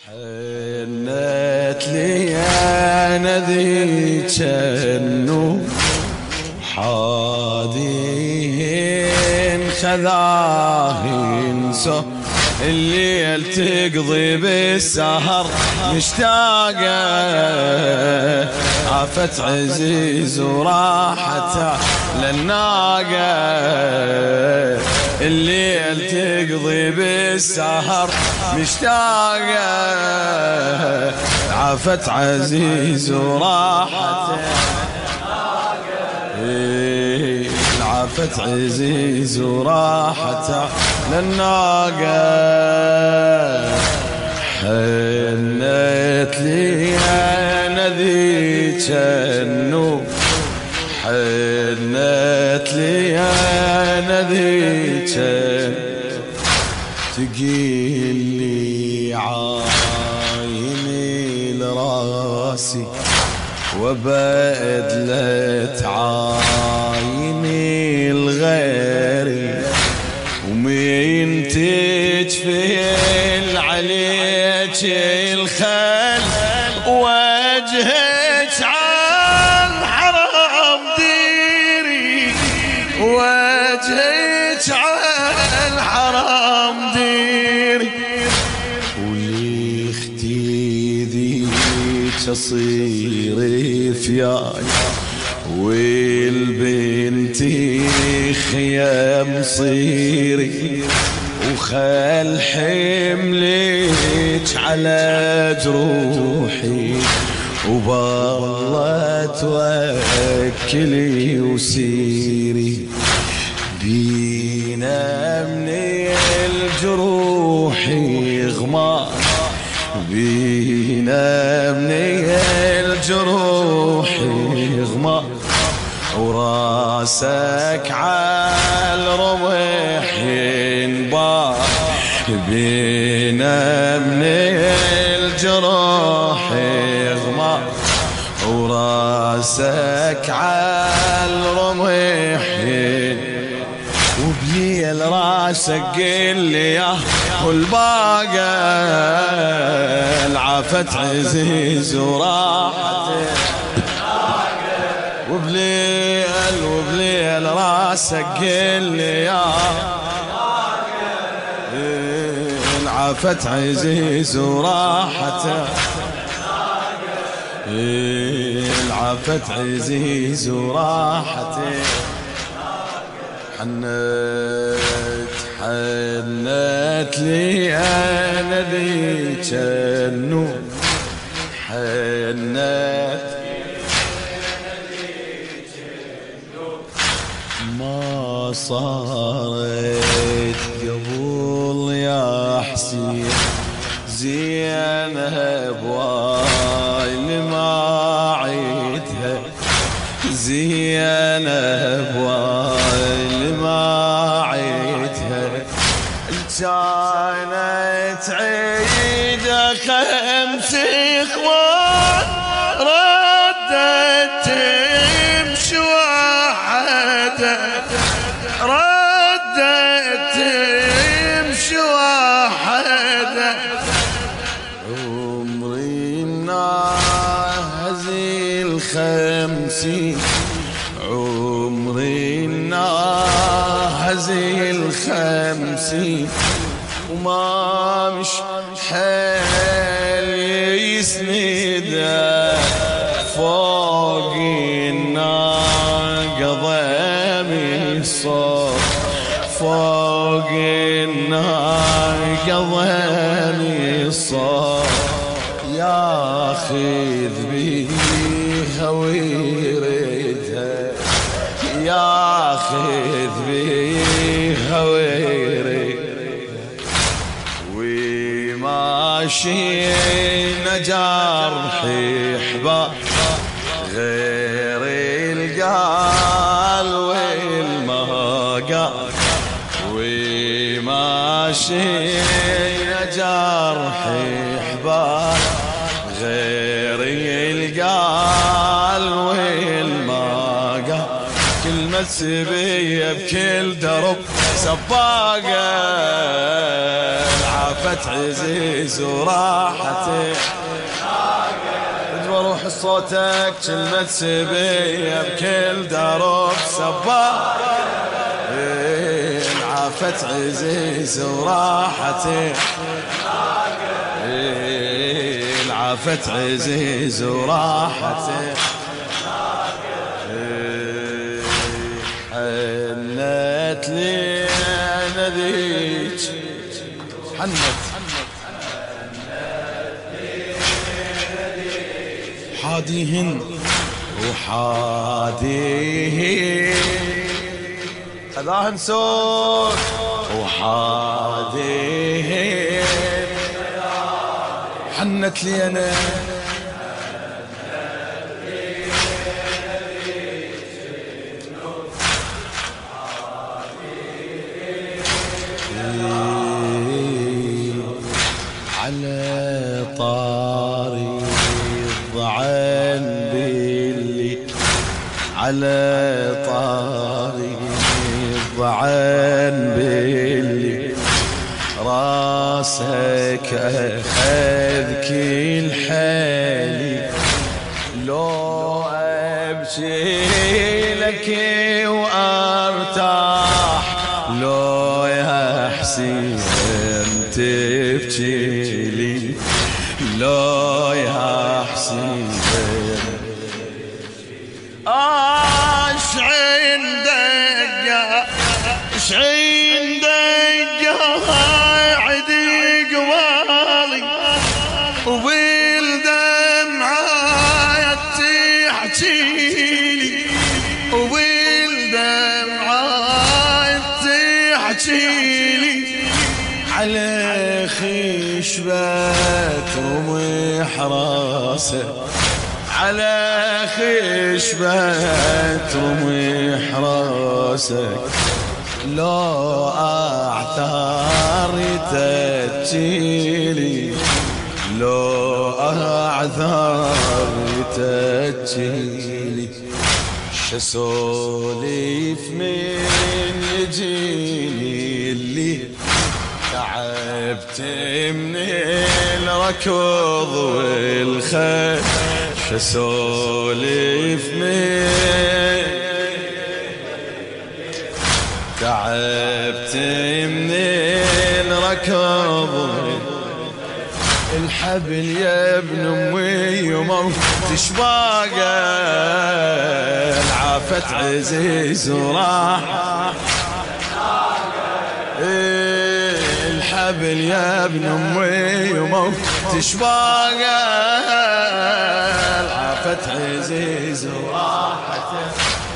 حنت لي انا ذيك النور حادين خذاهن سو الليل تقضي بالسهر مشتاقة عافت عزيز وراحته للناقة الليل تقضي بالسهر مشتاقة عافت عزيز وراحته عافت عزيز وراحته للناقة حنت لي انا ذيك النور حنت لي انا ذيك تقيل لي عايني لراسي وبدلت عايني الغيري ومين تجفل عليك الخل وجهك عالحرام ديري وجهك عالحرام ديري ولي اختي ذيك اصير فياي والبنتي خيام صيري وخل حملك على جروحي وبالله توكلي وسيري بينا من الجروح غمار بينا من الجروح غمار وراسك عالرمح ينبار بينا من الجروح غمار وراسك عالرمح وبليل راسك قل لي يا والباقى العافت عزيز وراحته وبليل راسك قل لي يا العافت عزيز وراحته العافت عزيز وراحته حنت لي انا ذيك النور حنت ما صارت قبل يا حسين زينب وايل ما عيدها زينب وايل ما عيدها كانت عيدة خمس اخوان ردت تمشي وحدة ردت تمشي وحدة عمري ناهزي الخمسين عمري ناهزي الخمسين وما مش حال يسنده فوق الناقة ضامي الصوت فوق الناقة ضامي الصوت ياخذ بيها ويردها ياخذ بيها ويردها وماشينا جرحي حباب غير القال والمقال وماشينا جرحي حباب غير القال والمقال كلمة سبية بكل درب سباقة عافت عزيز وراحته. بروح صوتك كلمة سبية بكل دروب سباق. عافت عزيز وراحته. عافت عزيز وراحته. حنت لي انا ذيك حنت حاديهن وحاديهن خذاهن صوت وحاديهن حنت لي انا على طاري الضعن باللي على طاري الضعن باللي راسك أخذ كل حالي لو أبكي لك وأرتاح لو يا حسين تبكي لي لو يا حسين اش عندك اش عندك عدي قوالي وبالدمعة تحكيلي وبالدمعة تحكيلي على خشبة رمح راسه على خشبة رمح راسك لو أعثار تجيلي لو أعثار تجيلي شسوليف من يجيني اللي تعبت من الركض والخيل شسولف من تعبت من الركض الحبل يا ابن امي وموت شباقه عافت عزيز وراح الحبل يا ابن امي وموت شباقه عافت عزيز وراحته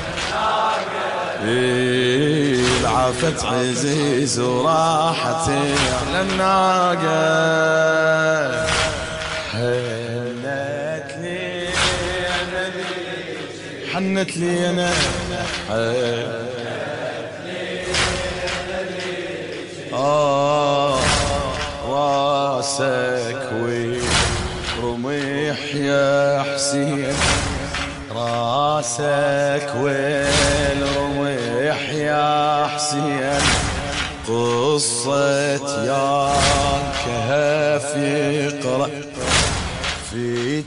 عافت عزيز وراحته على الناقه حنت لي انا حنت لي انا راسك ورميح يا حسين راسك والرميح يا حسين قصة يا كهف يقرأ في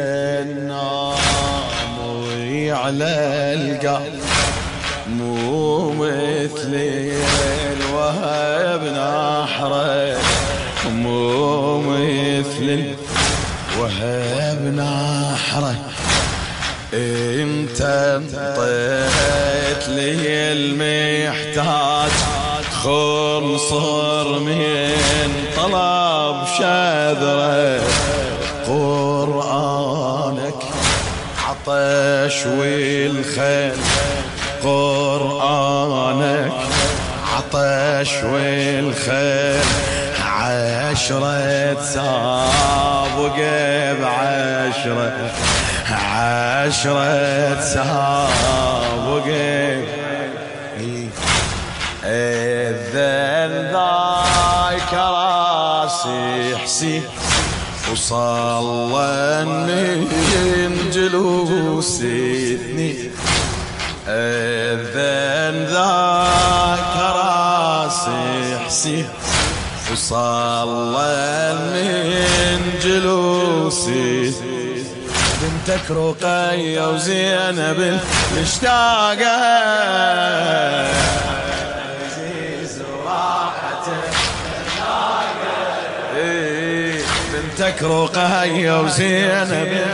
النام وعلى القلب مو مثل الوهب نحره مو مثل الوهب نحره انت انطيت لي المحتاج خنصر من طلب شذره قرآنك عطش والخيل قرآنك عطش والخيل عشرة سابق بعشرة سابق الذن ذاك راسي حسين وصلى من جلوس اثنين الذن ذاك راسي حسين وصلى من جلوسي بنتك رقية وزينب مشتاقة عزيز وراحته بنتك رقية وزينب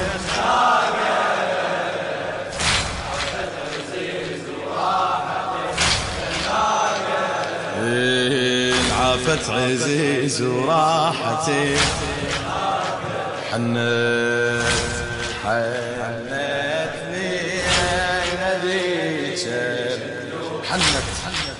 عافت عزيز وراحتي حنتني نبيك حنت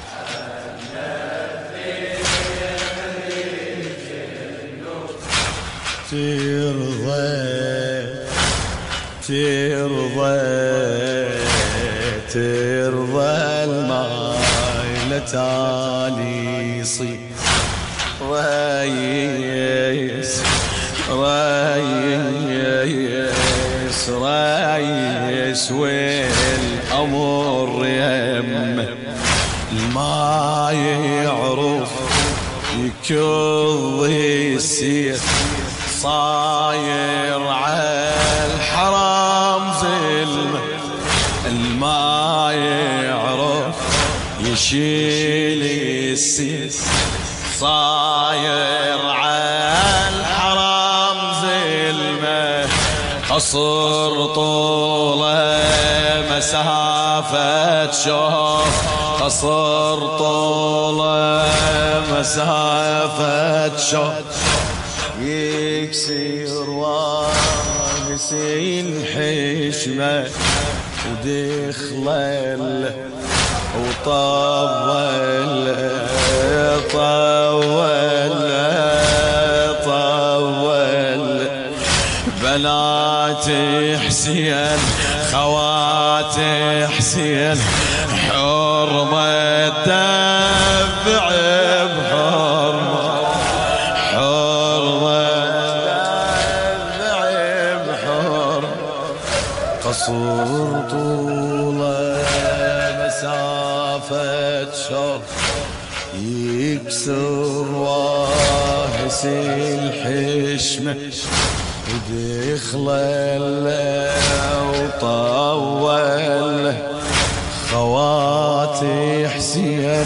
ترضى الماي لتالي يصير ريس والأمر يمه ما يعرف يكض يسير صاير عالحرام ظلمه الما يعرف يشيل يسير صاير عالحرام ظلمه قصر طوله مسافة شوف قصر طوله مسافة شوف يكسر واقسي الحشمة ودخل وطول بنات حسين خوات حسين حرمة دفع بحرمة دفع بحرمة قصر طوله مسافة شر يكسر واهس الحشمة ودخل وطول خواتي حسين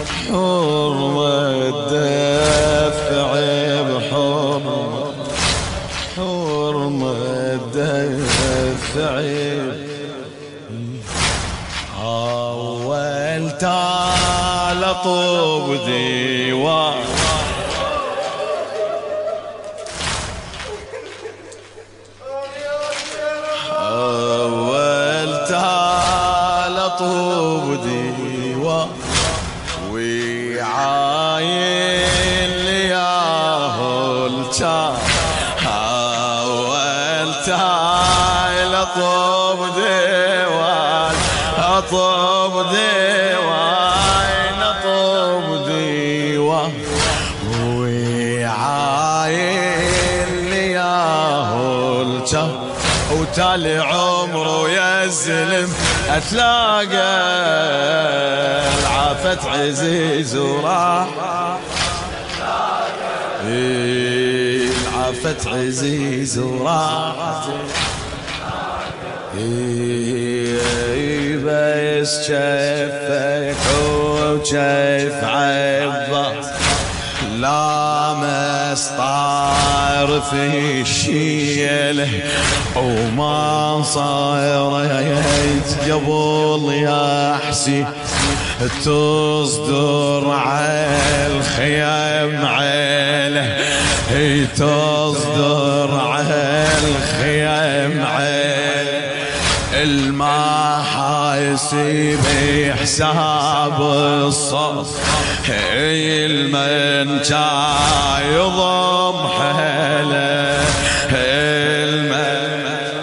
حرمة دفع بحرمة حرمة دفع أول تعال طوب ديوان طوب ديوان وعاين لياه الجار أول تعال طوب ديوان طوب ديوان طوب ديوان وعاين لياه الجار وتالي عمره يزلم أتلاقى العافت عزيز وراح العافت عزيز وراح بس شفك وشف عباس لا مسطار في الشيله وما صايرت قبل يا حسين تصدر عالخيام عيله تصدر عالخيام عيله الما حاسب حساب الصف المن جاي يضم حاله المن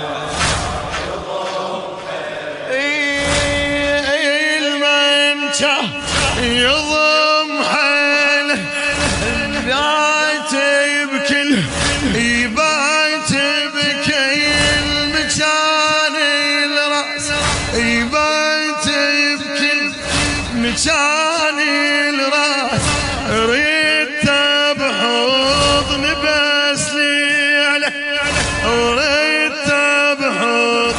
جاي يضم حاله بات بكل يبات بكل مكان الراس يبات بكل مكان الراس ريت وريته بحضن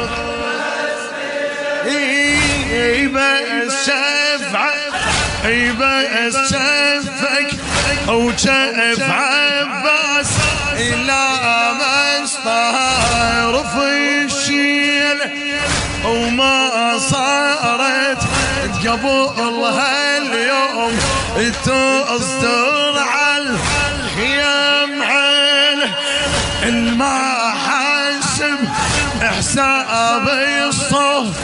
بس شفعك بس شفك وشف عباس إلا ما استهار في الشيل وما صارت قبل هاليوم تصدر على الخيام عينه الما حاسب حساب الصف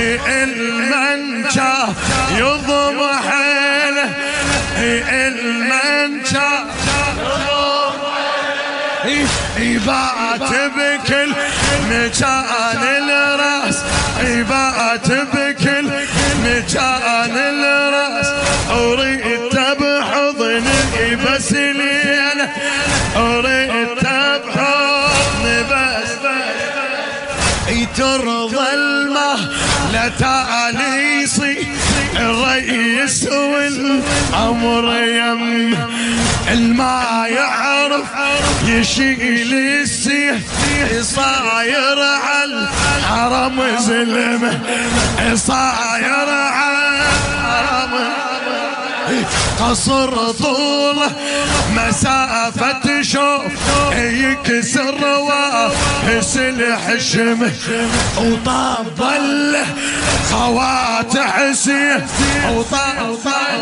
المنشا يضم حيله المنشا يبات بكل مكان الراس يبات بكل مكان الراس وريته بحضني بس ليله وريته بحضني بس ترضى المه لا تاليصي الرئيس والامر يم الما يعرف يشيل السيف صاير على الحرم زلمه صاير على الحرم قصر طوله مسافة شوف يكسر وافس الحشم وطاب خوات حسين وطاب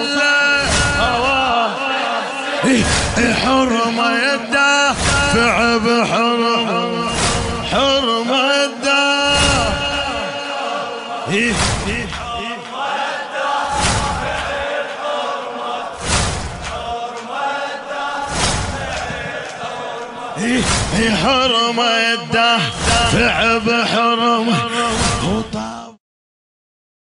حرمة يدافع بحرمة حرمة يدافع حرمة يدافع بحرمة